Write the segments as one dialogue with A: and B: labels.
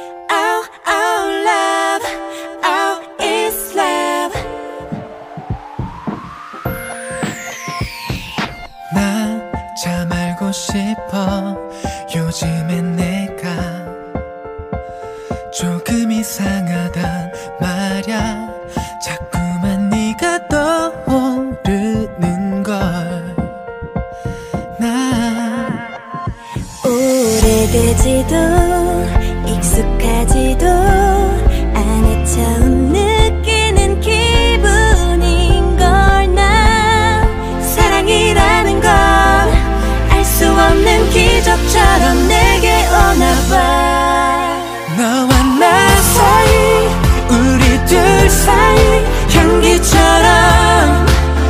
A: Oh, oh, love. Oh, it's love.
B: 나 참 알고 싶어. 요즘엔 내가 조금 이상하단 말야. 자꾸만 네가 떠오르는 걸. 나
A: 오래되지도 익숙하지도 않아 처음 느끼는 기분인 걸. 나 사랑이라는 걸 알 수 없는 기적처럼 내게 오나 봐.
B: 너와 나 사이, 우리 둘 사이 향기처럼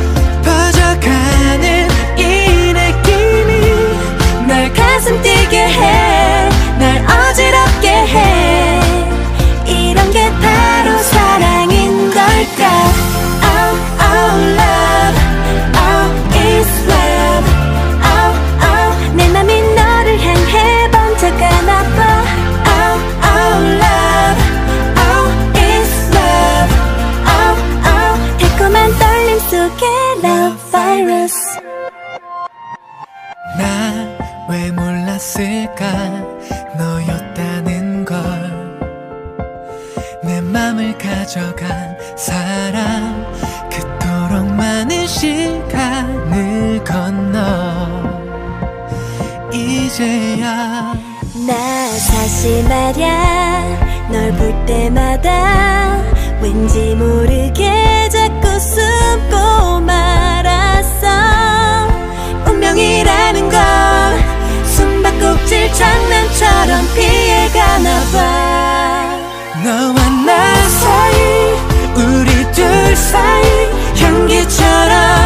B: 퍼져가는 이 느낌이
A: 날 가슴 뛰게 해, 날 어지럽게 해. 이런 게 바로 사랑인 걸까. Oh, oh, love. Oh, it's love. Oh, oh, 내 맘이 너를 향해 번져가나 봐. Oh, oh, love. Oh, it's love. Oh, oh, 달콤한 떨림 속에 love virus.
B: 나 왜 몰랐을까 너였다는 걸. 내 맘을 가져간 사람, 그토록 많은 시간을 건너 이제야.
A: 나 사실 말야 널 볼 때마다 왠지 모르게 자꾸 숨고 말았어. 운명이라는 건 숨바꼭질 장난처럼 피해가나 봐.
B: 너와 나 사이, 우리 둘 사이 향기처럼